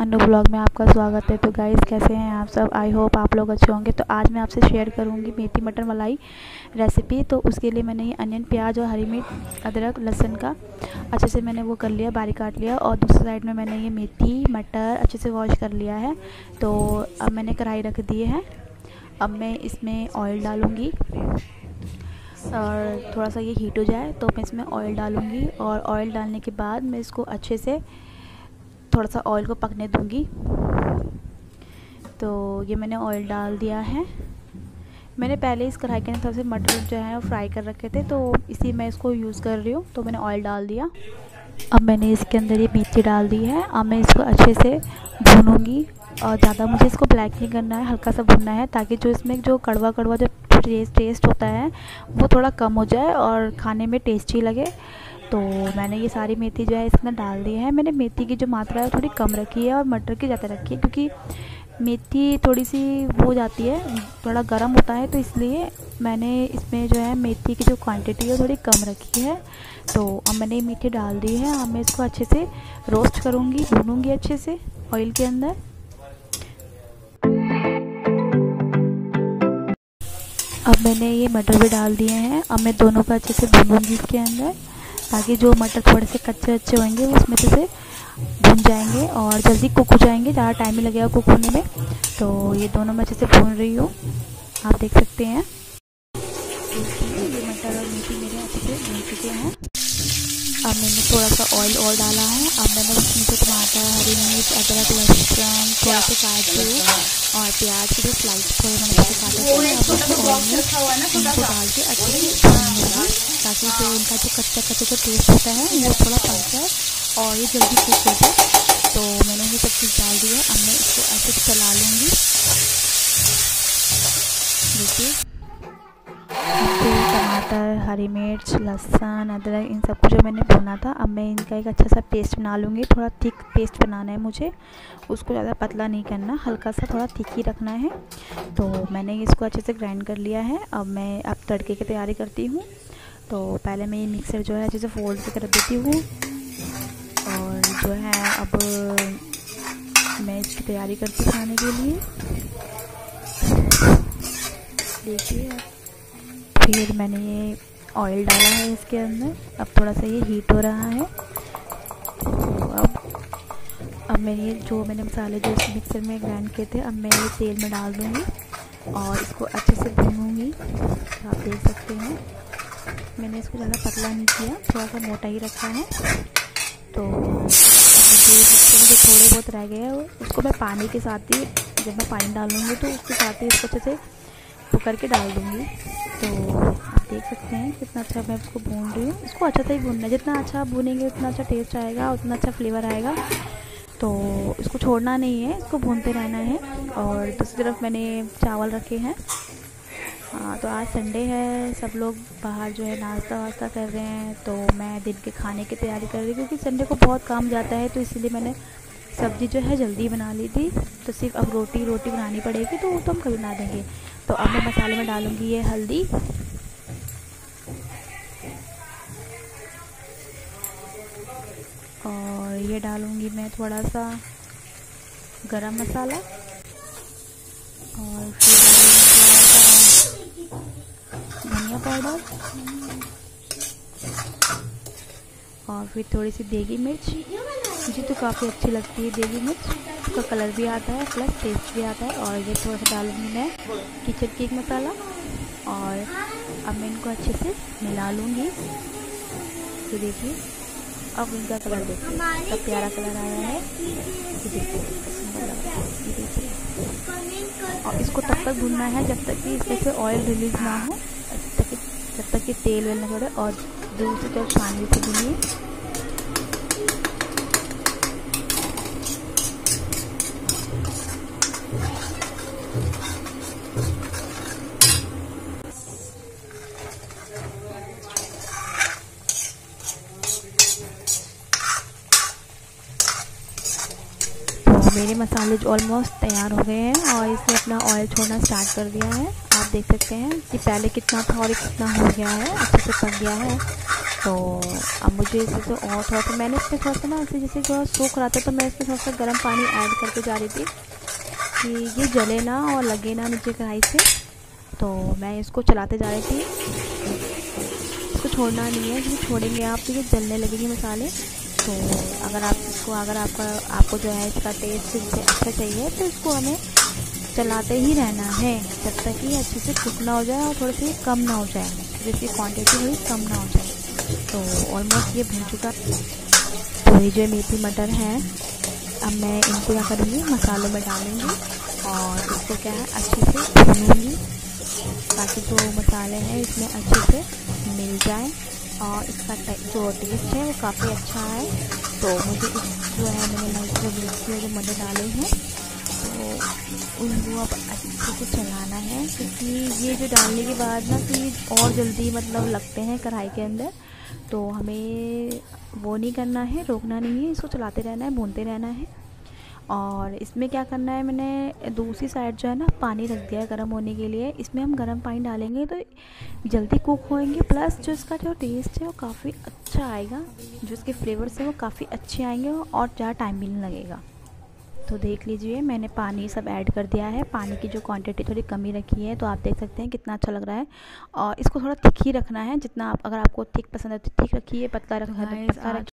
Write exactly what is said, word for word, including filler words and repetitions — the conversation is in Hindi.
न्यू ब्लॉग में आपका स्वागत है। तो गाइस, कैसे हैं आप सब? आई होप आप लोग अच्छे होंगे। तो आज मैं आपसे शेयर करूंगी मेथी मटर मलाई रेसिपी। तो उसके लिए मैंने ये अनियन, प्याज और हरी मिर्च, अदरक, लहसुन का अच्छे से मैंने वो कर लिया, बारीक काट लिया। और दूसरी साइड में मैंने ये मेथी मटर अच्छे से वॉश कर लिया है। तो अब मैंने कढ़ाई रख दी है। अब मैं इसमें ऑयल डालूँगी और थोड़ा सा ये हीट हो जाए तो मैं इसमें ऑयल डालूँगी। और ऑयल डालने के बाद मैं इसको अच्छे से थोड़ा सा ऑयल को पकने दूँगी। तो ये मैंने ऑयल डाल दिया है। मैंने पहले इस कढ़ाई के अंदर से मटर जो है वो फ्राई कर रखे थे, तो इसी मैं इसको यूज़ कर रही हूँ। तो मैंने ऑयल डाल दिया। अब मैंने इसके अंदर ये मेथी डाल दी है। अब मैं इसको अच्छे से भूनूंगी और ज़्यादा मुझे इसको ब्लैक नहीं करना है, हल्का सा भूनना है, ताकि जो इसमें जो कड़वा कड़वा जो टेस्ट टेस्ट होता है वो थोड़ा कम हो जाए और खाने में टेस्टी लगे। तो मैंने ये सारी मेथी जो है इसमें डाल दी है। मैंने मेथी की जो मात्रा है थोड़ी कम रखी है और मटर की ज़्यादा रखी है, क्योंकि मेथी थोड़ी सी वो हो जाती है, थोड़ा गर्म होता है, तो इसलिए मैंने इसमें जो है मेथी की जो क्वांटिटी है थोड़ी कम रखी है। तो अब मैंने मेथी डाल दी है। अब मैं इसको अच्छे से रोस्ट करूँगी, भूनूँगी अच्छे से ऑयल के अंदर। अब मैंने ये मटर भी डाल दिए हैं। अब मैं दोनों को अच्छे से भूनूँगी इसके अंदर, ताकि जो मटर थोड़े से कच्चे अच्छे होंगे वो उसमें से भून जाएंगे और जल्दी कुक हो जाएंगे, ज़्यादा टाइम नहीं लगेगा कुक होने में। तो ये दोनों मैं अच्छे से भून रही हूँ, आप देख सकते हैं। ये मटर और मेथी मेरे अच्छे से भून चुके हैं। अब मैंने थोड़ा सा ऑयल और डाला है। अब मैंने उसमें से टमाटर, हरी मिर्च, अदरक, लहसुन, थोड़ा सा काजू और प्याज के जो स्लाइस थोड़े मैंने काटे थे, अब उसमें ऑयल में इनको डाल के अच्छे से भूनूंगी, ताकि जो इनका जो कच्चा कच्चा जो टेस्ट होता है वो थोड़ा पक जाए और ये जल्दी कुक हो जाए। तो मैंने ये सब चीज़ डाल दी है। अब मैं इसको ऐसे से चला लूँगी। देखिए, टमाटर, हरी मिर्च, लहसुन, अदरक, इन सब को जो मैंने भुना था, अब मैं इनका एक अच्छा सा पेस्ट बना लूँगी। थोड़ा थिक पेस्ट बनाना है मुझे, उसको ज़्यादा पतला नहीं करना, हल्का सा थोड़ा थिक ही रखना है। तो मैंने इसको अच्छे से ग्राइंड कर लिया है। अब मैं अब तड़के की तैयारी करती हूँ। तो पहले मैं ये मिक्सर जो है अच्छे से फोल्ड से कर देती हूँ और जो है अब मैं इसकी तैयारी करती हूँ खाने के लिए। देखिए, फिर मैंने ये ऑयल डाला है इसके अंदर। अब थोड़ा सा ये हीट हो रहा है। तो अब अब मैंने ये जो मैंने मसाले जो इस मिक्सर में ग्राइंड किए थे, अब मैं ये तेल में डाल दूँगी और इसको अच्छे से भूनूँगी। तो आप देख सकते हैं मैंने इसको ज़्यादा पतला नहीं किया, थोड़ा सा मोटा ही रखा है। तो जो जो थोड़े बहुत रह गए हैं उसको मैं पानी के साथ ही, जब मैं पानी डालूँगी तो उसके साथ ही इसको अच्छे से वो करके डाल दूँगी। तो आप देख सकते हैं कितना अच्छा मैं उसको भून रही हूँ। इसको अच्छा सा ही भूनना है, जितना अच्छा आप भूनेंगे उतना अच्छा टेस्ट आएगा, उतना अच्छा फ्लेवर आएगा। तो इसको छोड़ना नहीं है, इसको भूनते रहना है। और दूसरी तरफ मैंने चावल रखे हैं। हाँ, तो आज संडे है, सब लोग बाहर जो है नाश्ता वास्ता कर रहे हैं। तो मैं दिन के खाने की तैयारी कर रही हूँ, क्योंकि संडे को बहुत काम जाता है, तो इसीलिए मैंने सब्ज़ी जो है जल्दी बना ली थी। तो सिर्फ अब रोटी रोटी बनानी पड़ेगी, तो वो तो हम कभी बना देंगे। तो अब मैं मसाले में डालूँगी ये हल्दी, और ये डालूँगी मैं थोड़ा सा गरम मसाला, और फिर धनिया पाउडर, और फिर थोड़ी सी देगी मिर्च। मुझे तो काफ़ी अच्छी लगती है देगी मिर्च, उसका कलर भी आता है प्लस टेस्ट भी आता है। और ये थोड़ा सा डालूँगी मैं किचन केक मसाला, और अब मैं इनको अच्छे से मिला लूँगी। तो देखिए, अब इनका कलर देखिए, कितना प्यारा कलर आया है। ये देखिए सुंदर लग रहा है, ये देखिए। और इसको तब तक भूनना है जब तक कि इसमें से ऑयल रिलीज़ ना हो, जब तक कि जब तक कि तेल वेल ना छोड़े। और दूसरी तरफ छाननी से भूनिए। मेरे मसाले जो ऑलमोस्ट तैयार हो गए हैं और इसने अपना ऑयल छोड़ना स्टार्ट कर दिया है। आप देख सकते हैं कि पहले कितना था और कितना हो गया है, अच्छे से पक गया है। तो अब मुझे इसे तो और थोड़ा सा मैंने इसमें थोड़ा सा ना ऐसे जैसे थोड़ा सूख रहा था तो मैं इसमें थोड़ा सा गर्म पानी ऐड करके जा रही थी कि ये जले ना और लगे ना नीचे कढ़ाई से। तो मैं इसको चलाते जा रही थी, इसको छोड़ना नहीं है, क्योंकि छोड़ेंगे आप तो ये जलने लगेंगे मसाले। तो अगर आप इसको अगर आपका आपको जो है इसका टेस्ट इससे अच्छा चाहिए तो इसको हमें चलाते ही रहना है जब तक कि अच्छे से कुक ना हो जाए और थोड़ी सी कम ना हो जाए, जिसकी क्वांटिटी थोड़ी कम ना हो जाए। तो ऑलमोस्ट ये भून चुका। तो ये जो मेथी मटर है अब मैं इनको क्या करूँगी मसालों में डालूँगी और इसको क्या है अच्छे से भूनूँगी ताकि जो मसाले हैं इसमें अच्छे से मिल जाए और इसका जो टेस्ट है वो काफ़ी अच्छा है। तो मुझे इस जो है मैंने नई जो मिर्ची जो मटर डाले हैं तो उनको अब अच्छे से चलाना है, क्योंकि ये जो डालने के बाद ना कि और जल्दी मतलब लगते हैं कढ़ाई के अंदर। तो हमें वो नहीं करना है, रोकना नहीं है, इसको चलाते रहना है, भूनते रहना है। और इसमें क्या करना है, मैंने दूसरी साइड जो है ना पानी रख दिया है गर्म होने के लिए। इसमें हम गर्म पानी डालेंगे तो जल्दी कुक होएंगे, प्लस जो इसका जो टेस्ट है वो काफ़ी अच्छा आएगा, जो इसके फ्लेवर्स है वो काफ़ी अच्छे आएंगे और ज़्यादा टाइम भी नहीं लगेगा। तो देख लीजिए मैंने पानी सब ऐड कर दिया है, पानी की जो क्वांटिटी थोड़ी कमी रखी है, तो आप देख सकते हैं कितना अच्छा लग रहा है। और इसको थोड़ा थिक ही रखना है, जितना आप अगर आपको थिक पसंद है तो थिक रखिए, पतला रखना है तो पतला रखिए।